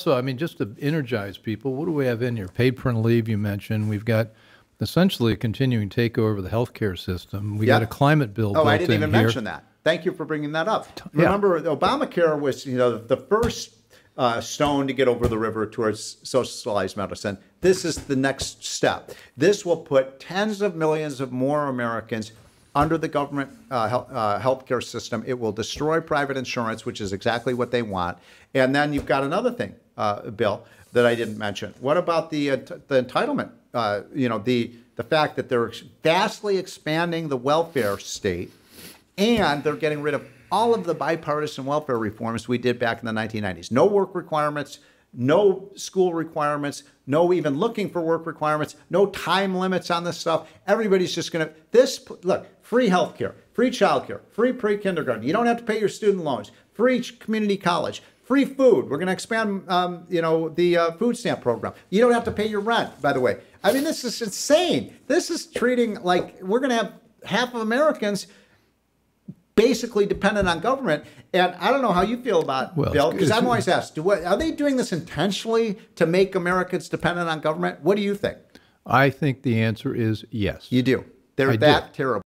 So, I mean, just to energize people, what do we have in here? Paid parental leave, you mentioned. We've got essentially a continuing takeover of the healthcare system. We got a climate bill built in here. I didn't even mention that. Thank you for bringing that up. Remember, Obamacare was, the first stone to get over the river towards socialized medicine. This is the next step. This will put tens of millions of more Americans under the government healthcare system. It will destroy private insurance, which is exactly what they want. And then you've got another thing, Bill, that I didn't mention. What about the entitlement? The fact that they're vastly expanding the welfare state, and they're getting rid of all of the bipartisan welfare reforms we did back in the 1990s. No work requirements, no school requirements, no even looking for work requirements, no time limits on this stuff. Everybody's just going to, look, free healthcare, free childcare, free pre-kindergarten. You don't have to pay your student loans, free community college, free food. We're going to expand, the food stamp program. You don't have to pay your rent, by the way. I mean, this is insane. This is treating like we're going to have half of Americans basically dependent on government. And I don't know how you feel about it, Bill, because I'm always asked, are they doing this intentionally to make Americans dependent on government? What do you think? I think the answer is yes. You do. They're that terrible.